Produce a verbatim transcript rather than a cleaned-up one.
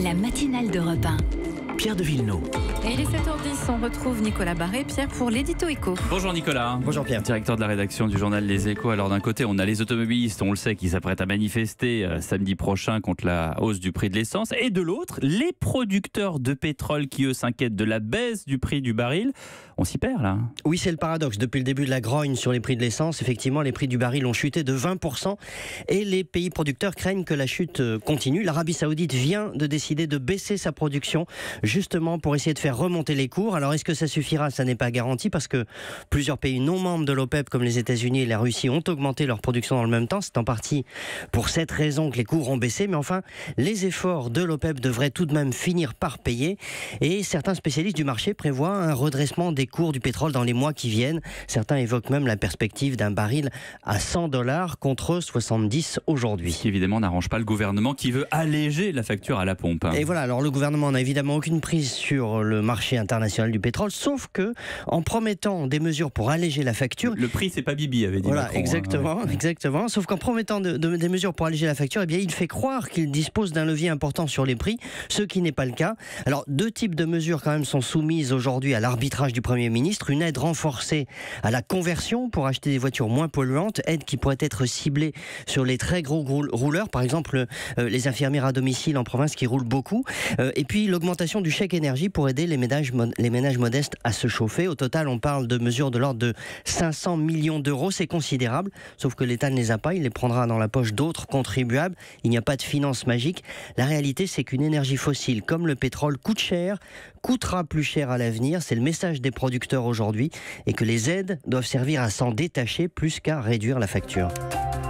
La matinale d'Europe un. Pierre de Villeneuve. Et il est sept heures dix, on retrouve Nicolas Barré. Pierre, pour l'édito éco. Bonjour Nicolas. Bonjour Pierre. Directeur de la rédaction du journal Les Échos. Alors d'un côté, on a les automobilistes, on le sait, qui s'apprêtent à manifester euh, samedi prochain contre la hausse du prix de l'essence. Et de l'autre, les producteurs de pétrole qui, eux, s'inquiètent de la baisse du prix du baril. On s'y perd là. Oui, c'est le paradoxe. Depuis le début de la grogne sur les prix de l'essence, effectivement, les prix du baril ont chuté de vingt pour cent. Et les pays producteurs craignent que la chute continue. L'Arabie Saoudite vient de décider de baisser sa production, justement pour essayer de faire remonter les cours. Alors est-ce que ça suffira? Ça n'est pas garanti parce que plusieurs pays non membres de l'OPEP comme les États-Unis et la Russie ont augmenté leur production dans le même temps. C'est en partie pour cette raison que les cours ont baissé. Mais enfin, les efforts de l'OPEP devraient tout de même finir par payer. Et certains spécialistes du marché prévoient un redressement des cours du pétrole dans les mois qui viennent. Certains évoquent même la perspective d'un baril à cent dollars contre soixante-dix aujourd'hui. Ce qui évidemment n'arrange pas le gouvernement qui veut alléger la facture à la pompe. Et voilà, alors le gouvernement n'a évidemment aucune prise sur le marché international du pétrole, sauf que en promettant des mesures pour alléger la facture... Le prix, c'est pas Bibi, avait dit Voilà, Macron. exactement, Hein, ouais. exactement. Sauf qu'en promettant de, de, des mesures pour alléger la facture, eh bien, il fait croire qu'il dispose d'un levier important sur les prix, ce qui n'est pas le cas. Alors, deux types de mesures quand même sont soumises aujourd'hui à l'arbitrage du Premier ministre. Une aide renforcée à la conversion pour acheter des voitures moins polluantes, aide qui pourrait être ciblée sur les très gros rouleurs, par exemple euh, les infirmières à domicile en province qui roulent beaucoup. Euh, et puis l'augmentation du chèque énergie pour aider les ménages, les ménages modestes à se chauffer. Au total, on parle de mesures de l'ordre de cinq cents millions d'euros. C'est considérable, sauf que l'État ne les a pas. Il les prendra dans la poche d'autres contribuables. Il n'y a pas de finance magique. La réalité, c'est qu'une énergie fossile comme le pétrole coûte cher, coûtera plus cher à l'avenir. C'est le message des producteurs aujourd'hui et que les aides doivent servir à s'en détacher plus qu'à réduire la facture.